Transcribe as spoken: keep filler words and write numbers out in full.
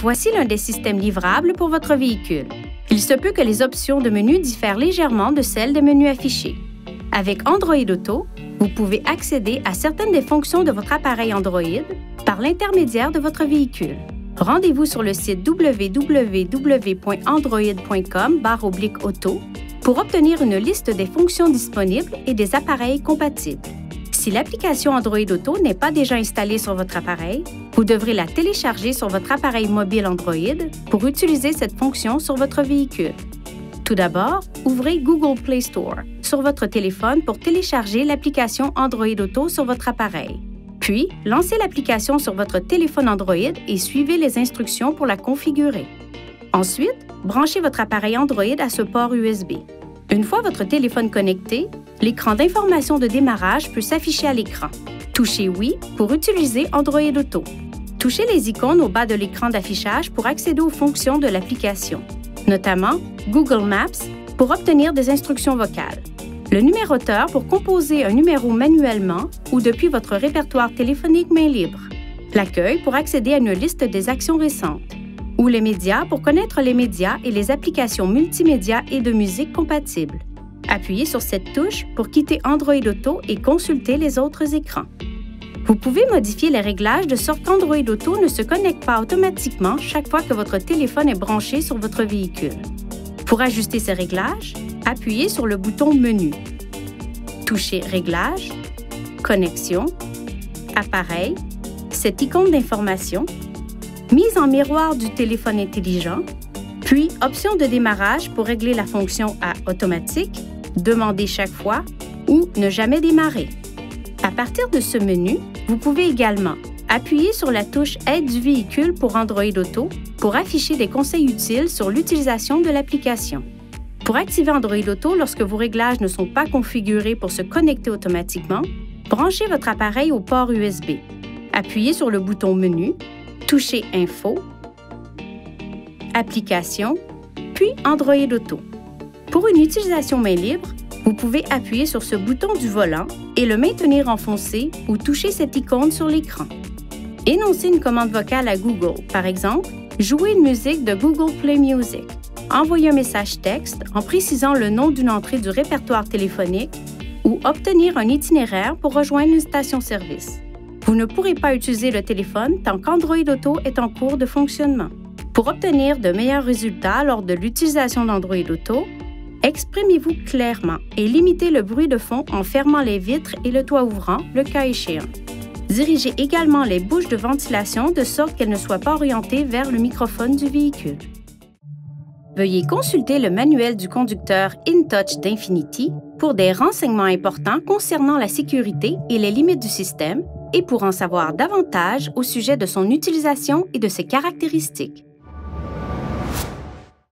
Voici l'un des systèmes livrables pour votre véhicule. Il se peut que les options de menu diffèrent légèrement de celles des menus affichés. Avec Android Auto, vous pouvez accéder à certaines des fonctions de votre appareil Android par l'intermédiaire de votre véhicule. Rendez-vous sur le site w w w point android point com barre oblique auto pour obtenir une liste des fonctions disponibles et des appareils compatibles. Si l'application Android Auto n'est pas déjà installée sur votre appareil, vous devrez la télécharger sur votre appareil mobile Android pour utiliser cette fonction sur votre véhicule. Tout d'abord, ouvrez Google Play Store sur votre téléphone pour télécharger l'application Android Auto sur votre appareil. Puis, lancez l'application sur votre téléphone Android et suivez les instructions pour la configurer. Ensuite, branchez votre appareil Android à ce port U S B. Une fois votre téléphone connecté, l'écran d'information de démarrage peut s'afficher à l'écran. Touchez Oui pour utiliser Android Auto. Touchez les icônes au bas de l'écran d'affichage pour accéder aux fonctions de l'application, notamment Google Maps pour obtenir des instructions vocales, le numéroteur pour composer un numéro manuellement ou depuis votre répertoire téléphonique main libre, l'accueil pour accéder à une liste des actions récentes, ou les médias pour connaître les médias et les applications multimédia et de musique compatibles. Appuyez sur cette touche pour quitter Android Auto et consulter les autres écrans. Vous pouvez modifier les réglages de sorte qu'Android Auto ne se connecte pas automatiquement chaque fois que votre téléphone est branché sur votre véhicule. Pour ajuster ces réglages, appuyez sur le bouton Menu. Touchez Réglages, Connexion, Appareil, cette icône d'information, Mise en miroir du téléphone intelligent, puis Option de démarrage pour régler la fonction à Automatique, Demander chaque fois ou Ne jamais démarrer. À partir de ce menu, vous pouvez également appuyer sur la touche Aide du véhicule pour Android Auto pour afficher des conseils utiles sur l'utilisation de l'application. Pour activer Android Auto lorsque vos réglages ne sont pas configurés pour se connecter automatiquement, branchez votre appareil au port U S B. Appuyez sur le bouton Menu, touchez Info, Applications, puis Android Auto. Pour une utilisation main libre, vous pouvez appuyer sur ce bouton du volant et le maintenir enfoncé ou toucher cette icône sur l'écran. Énoncez une commande vocale à Google, par exemple, jouer une musique de Google Play Music. Envoyer un message texte en précisant le nom d'une entrée du répertoire téléphonique ou obtenir un itinéraire pour rejoindre une station-service. Vous ne pourrez pas utiliser le téléphone tant qu'Android Auto est en cours de fonctionnement. Pour obtenir de meilleurs résultats lors de l'utilisation d'Android Auto, exprimez-vous clairement et limitez le bruit de fond en fermant les vitres et le toit ouvrant, le cas échéant. Dirigez également les bouches de ventilation de sorte qu'elles ne soient pas orientées vers le microphone du véhicule. Veuillez consulter le manuel du conducteur InTouch d'Infinity pour des renseignements importants concernant la sécurité et les limites du système et pour en savoir davantage au sujet de son utilisation et de ses caractéristiques.